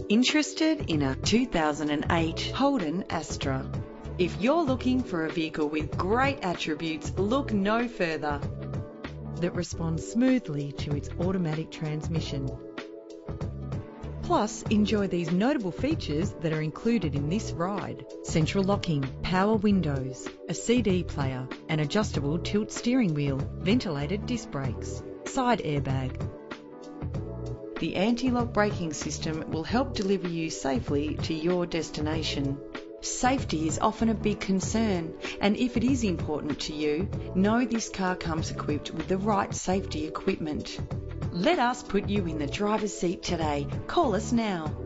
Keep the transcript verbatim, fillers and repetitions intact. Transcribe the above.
Interested in a two thousand eight Holden Astra? If you're looking for a vehicle with great attributes, look no further. That responds smoothly to its automatic transmission. Plus, enjoy these notable features that are included in this ride: central locking, power windows, a C D player, an adjustable tilt steering wheel, ventilated disc brakes, side airbag. The anti-lock braking system will help deliver you safely to your destination. Safety is often a big concern, and if it is important to you, know this car comes equipped with the right safety equipment. Let us put you in the driver's seat today. Call us now.